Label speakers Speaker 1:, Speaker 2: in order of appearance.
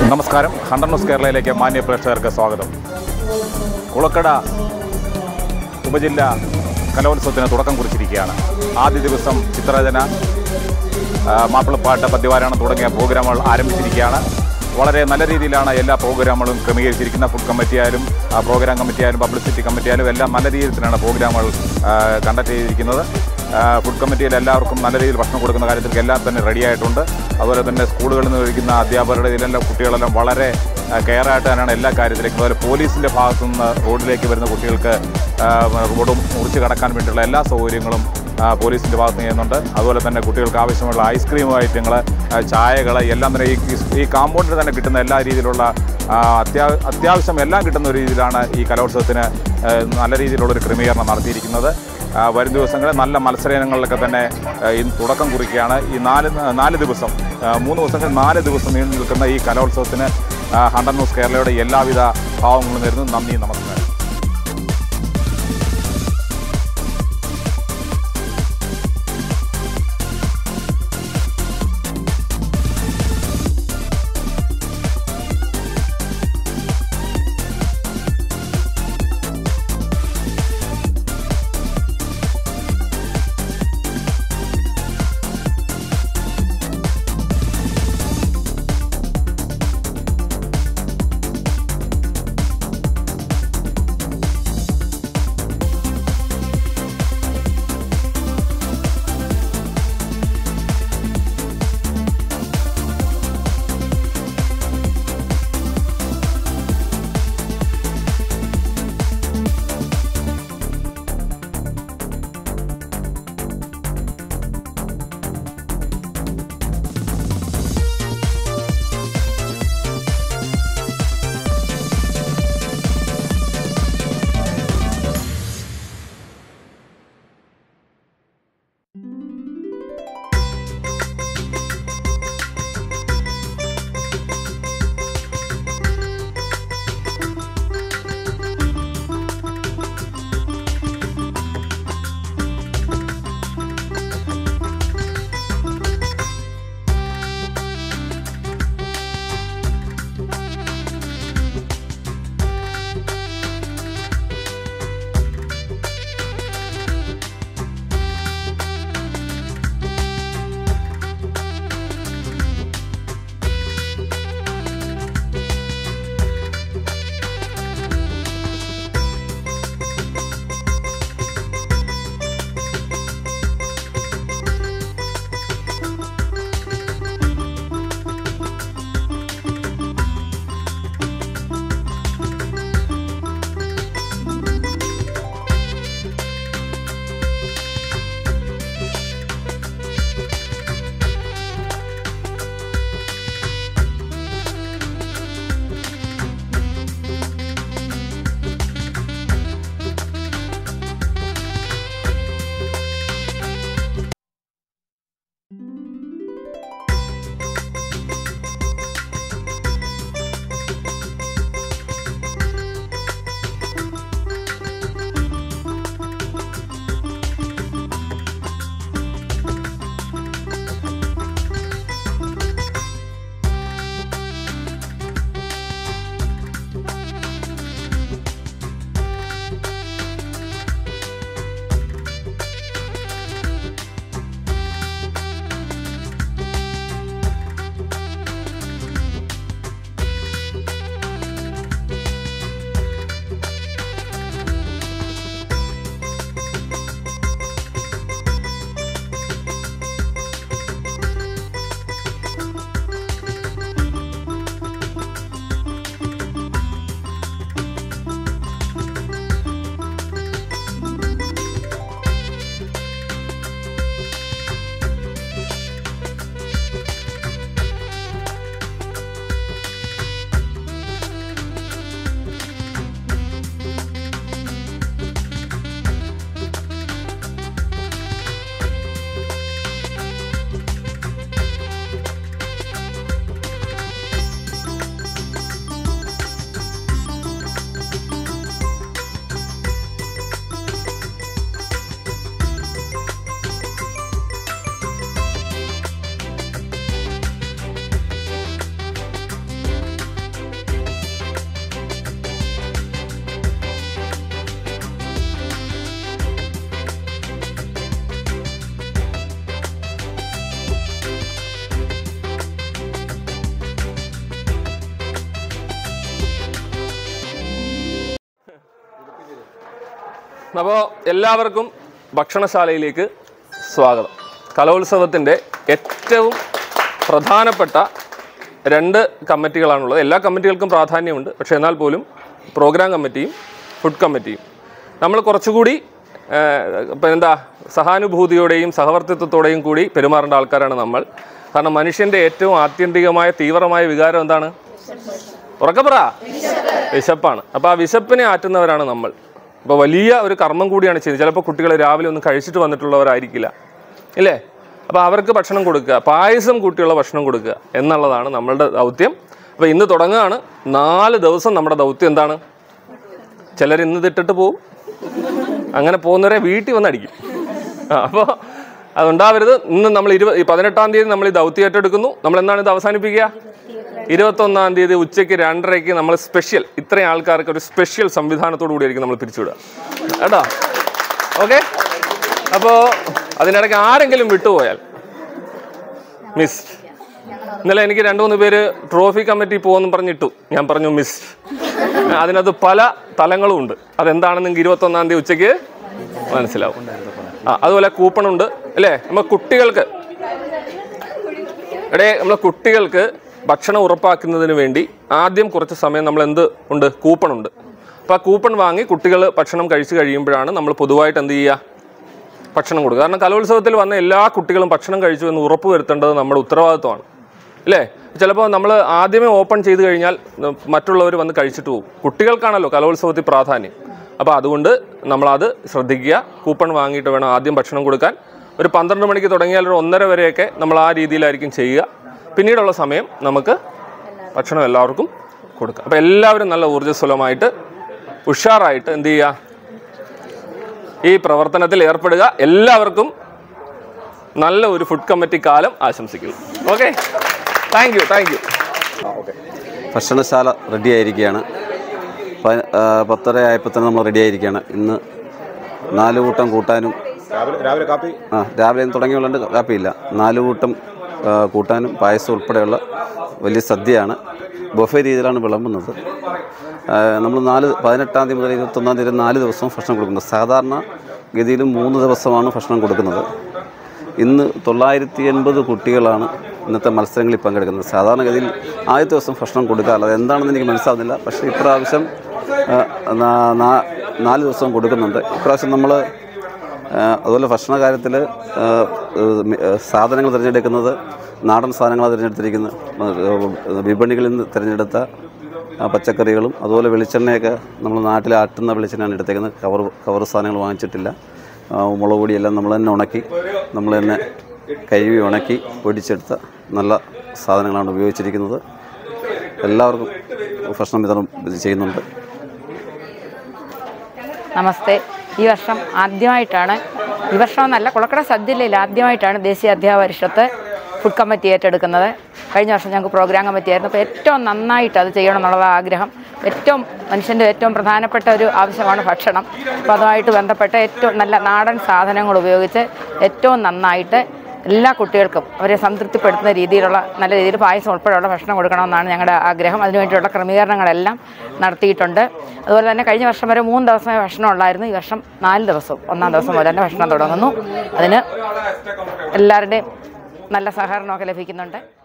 Speaker 1: നമസ്കാരം. 100 ന്യൂസ് കേരളയിലേക്ക് മാന്യ പ്രേക്ഷകർക്ക് സ്വാഗതം. കുളക്കട ഉപജില്ലാ കലോത്സവത്തിന് തുടക്കം കുറിച്ചിരിക്കുകയാണ്. ആദ്യ ദിവസം ചിത്രരചന, മാപ്പിളപ്പാട്ട്, പദ്യപാരായണം തുടങ്ങിയ പ്രോഗ്രാമുകൾ ആരംഭിച്ചിരിക്കുകയാണ്. വളരെ നല്ല രീതിയിലാണ് എല്ലാ പ്രോഗ്രാമുകളും ക്രമീകരിച്ചിരിക്കുന്നത്. ഫുഡ് കമ്മിറ്റിയായാലും പ്രോഗ്രാം കമ്മിറ്റിയായാലും പബ്ലിസിറ്റി കമ്മിറ്റിയായാലും എല്ലാം നല്ല രീതിയിലാണ് പ്രോഗ്രാമുകൾ കണ്ടക്ട് ചെയ്തിരിക്കുന്നത്. ഫുഡ് കമ്മിറ്റിയിൽ എല്ലാവർക്കും നല്ല രീതിയിൽ ഭക്ഷണം കൊടുക്കുന്ന കാര്യത്തിൽ എല്ലാം തന്നെ റെഡിയായിട്ടുണ്ട്. അതുപോലെ തന്നെ സ്കൂളുകളിൽ നിന്ന് കഴിക്കുന്ന അധ്യാപകരുടെ ഇതിലെല്ലാം കുട്ടികളെല്ലാം വളരെ കെയറായിട്ട് തന്നെയാണ് എല്ലാ കാര്യത്തിലേക്കും. അതുപോലെ പോലീസിൻ്റെ ഭാഗത്തുനിന്ന് റോഡിലേക്ക് വരുന്ന കുട്ടികൾക്ക് റോഡും മുറിച്ച് കടക്കാൻ വേണ്ടിയുള്ള എല്ലാ സൗകര്യങ്ങളും പോലീസിൻ്റെ ഭാഗത്ത് ചെയ്യുന്നുണ്ട്. അതുപോലെ തന്നെ കുട്ടികൾക്ക് ആവശ്യമുള്ള ഐസ്ക്രീം ഐറ്റങ്ങൾ, ചായകൾ എല്ലാം തന്നെ ഈ കാമ്പൗണ്ടിൽ തന്നെ കിട്ടുന്ന എല്ലാ രീതിയിലുള്ള അത്യാവശ്യം എല്ലാം കിട്ടുന്ന ഒരു രീതിയിലാണ് ഈ കലോത്സവത്തിന് നല്ല രീതിയിലുള്ളൊരു ക്രമീകരണം നടത്തിയിരിക്കുന്നത്. വരും ദിവസങ്ങളിൽ നല്ല മത്സരങ്ങളിലൊക്കെ തന്നെ തുടക്കം കുറിക്കുകയാണ്. ഈ 3 ദിവസങ്ങൾ 4 ദിവസം നീണ്ടു നിൽക്കുന്ന ഈ കലോത്സവത്തിന് 100 ന്യൂസ് കേരളയുടെ എല്ലാവിധ ഭാവങ്ങളും നേരുന്നു. നന്ദി, നമസ്കാരം.
Speaker 2: അപ്പോൾ എല്ലാവർക്കും ഭക്ഷണശാലയിലേക്ക് സ്വാഗതം. കലോത്സവത്തിൻ്റെ ഏറ്റവും പ്രധാനപ്പെട്ട 2 കമ്മിറ്റികളാണുള്ളത്. എല്ലാ കമ്മിറ്റികൾക്കും പ്രാധാന്യമുണ്ട്. പക്ഷേ എന്നാൽ പോലും പ്രോഗ്രാം കമ്മിറ്റിയും ഫുഡ് കമ്മിറ്റിയും നമ്മൾ കുറച്ചുകൂടി സഹാനുഭൂതിയോടെയും സഹവർത്തിത്വത്തോടെയും കൂടി പെരുമാറേണ്ട ആൾക്കാരാണ് നമ്മൾ. കാരണം മനുഷ്യൻ്റെ ഏറ്റവും ആത്യന്തികമായ തീവ്രമായ വികാരം എന്താണ്? ഉറക്കെ പറ, വിശപ്പാണ്. അപ്പോൾ ആ വിശപ്പിനെ ആറ്റുന്നവരാണ് നമ്മൾ. അപ്പോൾ വലിയ ഒരു കർമ്മം കൂടിയാണ് ചെയ്യുന്നത്. ചിലപ്പോൾ കുട്ടികൾ രാവിലെ ഒന്നും കഴിച്ചിട്ട് വന്നിട്ടുള്ളവരായിരിക്കില്ല, ഇല്ലേ? അപ്പോൾ അവർക്ക് ഭക്ഷണം കൊടുക്കുക, പായസം കൂട്ടിയുള്ള ഭക്ഷണം കൊടുക്കുക എന്നുള്ളതാണ് നമ്മളുടെ ദൗത്യം. അപ്പോൾ ഇന്ന് തുടങ്ങുകയാണ്. 4 ദിവസം നമ്മുടെ ദൗത്യം എന്താണ്? ചിലർ ഇന്ന് തിട്ടിട്ട് പോവും, അങ്ങനെ പോകുന്നവരെ വീട്ടിൽ വന്ന് അടിക്കും. അപ്പോൾ അതുണ്ടാവരുത്. ഇന്ന് നമ്മൾ 18-ാം തീയതി നമ്മൾ ഈ ദൗത്യം ഏറ്റെടുക്കുന്നു. നമ്മൾ എന്താണ് ഇത് അവസാനിപ്പിക്കുക? 21-ാം തീയതി ഉച്ചയ്ക്ക് 2:30-ക്ക് നമ്മൾ സ്പെഷ്യൽ, ഇത്രയും ആൾക്കാർക്ക് ഒരു സ്പെഷ്യൽ സംവിധാനത്തോടു കൂടിയായിരിക്കും നമ്മൾ പിരിച്ചുവിടുക കേട്ടോ. ഓക്കെ. അപ്പോൾ അതിനിടയ്ക്ക് ആരെങ്കിലും വിട്ടുപോയാൽ മിസ്. ഇന്നലെ എനിക്ക് 2-3 പേര് ട്രോഫി കമ്മിറ്റി പോകുമെന്ന് പറഞ്ഞിട്ടു. ഞാൻ പറഞ്ഞു മിസ്. അതിനകത്ത് പല തലങ്ങളും ഉണ്ട്. അതെന്താണെന്ന് നിങ്ങൾക്ക് 21-ാം തീയതി ഉച്ചയ്ക്ക് മനസ്സിലാവും. അതുപോലെ കൂപ്പണുണ്ട് അല്ലേ? നമ്മൾ കുട്ടികൾക്ക് ഭക്ഷണം ഉറപ്പാക്കുന്നതിന് വേണ്ടി ആദ്യം കുറച്ച് സമയം നമ്മൾ ഉണ്ട്, കൂപ്പണുണ്ട്. അപ്പോൾ ആ കൂപ്പൺ വാങ്ങി കുട്ടികൾ ഭക്ഷണം കഴിച്ച് കഴിയുമ്പോഴാണ് നമ്മൾ പൊതുവായിട്ട് എന്ത് ചെയ്യുക? ഭക്ഷണം കൊടുക്കുക. കാരണം കലോത്സവത്തിൽ വന്ന എല്ലാ കുട്ടികളും ഭക്ഷണം കഴിച്ചു എന്ന് ഉറപ്പ് വരുത്തേണ്ടത് നമ്മുടെ ഉത്തരവാദിത്വമാണ്, അല്ലേ? ചിലപ്പോൾ നമ്മൾ ആദ്യമേ ഓപ്പൺ ചെയ്ത് കഴിഞ്ഞാൽ മറ്റുള്ളവർ വന്ന് കഴിച്ചിട്ട് പോകും. കുട്ടികൾക്കാണല്ലോ കലോത്സവത്തിൽ പ്രാധാന്യം. അപ്പോൾ അതുകൊണ്ട് നമ്മളത് ശ്രദ്ധിക്കുക. കൂപ്പൺ വാങ്ങിയിട്ട് വേണം ആദ്യം ഭക്ഷണം കൊടുക്കാൻ. ഒരു 12 മണിക്ക് തുടങ്ങിയാൽ ഒരു 1:30 വരെയൊക്കെ നമ്മൾ ആ രീതിയിലായിരിക്കും ചെയ്യുക. പിന്നീടുള്ള സമയം നമുക്ക് ഭക്ഷണം എല്ലാവർക്കും കൊടുക്കാം. അപ്പോൾ എല്ലാവരും നല്ല ഊർജ്ജസ്വലമായിട്ട് ഉഷാറായിട്ട് എന്ത് ചെയ്യുക? ഈ പ്രവർത്തനത്തിൽ ഏർപ്പെടുക. എല്ലാവർക്കും നല്ല ഒരു ഫുഡ് കമ്മിറ്റി കാലം ആശംസിക്കുന്നു. Okay, thank you.
Speaker 3: ഭക്ഷണശാല റെഡിയായിരിക്കുകയാണ്. 10:30 ആയപ്പോൾ തന്നെ നമ്മൾ റെഡിയായിരിക്കുകയാണ്. ഇന്ന് 4 കൂട്ടം കൂട്ടാനും രാവിലെ തുടങ്ങിയുള്ളതുകൊണ്ട് കാപ്പിയില്ല. 4 കൂട്ടം കൂട്ടാനും പായസം ഉൾപ്പെടെയുള്ള വലിയ സദ്യയാണ്. ബൊഫേ രീതിയിലാണ് വിളമ്പുന്നത്. നമ്മൾ 18-ാം തീയതി മുതൽ 21-ാം തീയതി 4 ദിവസവും ഭക്ഷണം കൊടുക്കുന്നത്. സാധാരണ ഗതിയിലും 3 ദിവസമാണ് ഭക്ഷണം കൊടുക്കുന്നത്. ഇന്ന് 980 കുട്ടികളാണ് ഇന്നത്തെ മത്സരങ്ങളിൽ പങ്കെടുക്കുന്നത്. സാധാരണഗതിയിൽ ആദ്യത്തെ ദിവസം ഭക്ഷണം കൊടുക്കാറുള്ളത് എന്താണെന്ന് എനിക്ക് മനസ്സിലാവുന്നില്ല. പക്ഷേ ഇപ്രാവശ്യം 4 ദിവസവും കൊടുക്കുന്നുണ്ട്. ഇപ്രാവശ്യം നമ്മൾ അതുപോലെ ഭക്ഷണ കാര്യത്തിൽ സാധനങ്ങൾ തിരഞ്ഞെടുക്കുന്നത് നാടൻ സാധനങ്ങളാണ് തിരഞ്ഞെടുത്തിരിക്കുന്നത്. വിപണികളിൽ നിന്ന് തിരഞ്ഞെടുത്ത പച്ചക്കറികളും അതുപോലെ വെളിച്ചെണ്ണയൊക്കെ നമ്മൾ നാട്ടിൽ ആട്ടുന്ന വെളിച്ചെണ്ണയാണ് എടുത്തേക്കുന്നത്. കവർ സാധനങ്ങൾ വാങ്ങിച്ചിട്ടില്ല. മുളക് പൊടിയെല്ലാം നമ്മൾ തന്നെ ഉണക്കി, നമ്മൾ തന്നെ കഴുകി ഉണക്കി പൊടിച്ചെടുത്ത നല്ല സാധനങ്ങളാണ് ഉപയോഗിച്ചിരിക്കുന്നത്. എല്ലാവർക്കും ഭക്ഷണം വിതരണം ചെയ്യുന്നുണ്ട്.
Speaker 4: നമസ്തേ. ഈ വർഷം ആദ്യമായിട്ടാണ്, ഈ വർഷമെന്നല്ല, കുളക്കട സദ്യയിൽ ആദ്യമായിട്ടാണ് ദേശീയ അധ്യാപക പരിഷത്ത് ഫുഡ് കമ്മിറ്റി ഏറ്റെടുക്കുന്നത്. കഴിഞ്ഞ വർഷം ഞങ്ങൾക്ക് പ്രോഗ്രാം കമ്മിറ്റി ആയിരുന്നു. അപ്പോൾ ഏറ്റവും നന്നായിട്ട് അത് ചെയ്യണം എന്നുള്ള ആഗ്രഹം. മനുഷ്യൻ്റെ ഏറ്റവും പ്രധാനപ്പെട്ട ഒരു ആവശ്യമാണ് ഭക്ഷണം. അപ്പോൾ അതുമായിട്ട് ബന്ധപ്പെട്ട ഏറ്റവും നല്ല നാടൻ സാധനങ്ങൾ ഉപയോഗിച്ച് ഏറ്റവും നന്നായിട്ട് എല്ലാ കുട്ടികൾക്കും അവരെ സംതൃപ്തിപ്പെടുത്തുന്ന രീതിയിലുള്ള നല്ല രീതിയിൽ പായസം ഉൾപ്പെടെയുള്ള ഭക്ഷണം കൊടുക്കണമെന്നാണ് ഞങ്ങളുടെ ആഗ്രഹം. അതിനുവേണ്ടിയുള്ള ക്രമീകരണങ്ങളെല്ലാം നടത്തിയിട്ടുണ്ട്. അതുപോലെ തന്നെ കഴിഞ്ഞ വർഷം വരെ 3 ദിവസമേ ഭക്ഷണം ഉള്ളായിരുന്നു. ഈ വർഷം 4 ദിവസവും 1-ാം ദിവസം മുതൽ തന്നെ ഭക്ഷണം തുടങ്ങുന്നു. അതിന് എല്ലാവരുടെയും നല്ല സഹകരണമൊക്കെ ലഭിക്കുന്നുണ്ട്.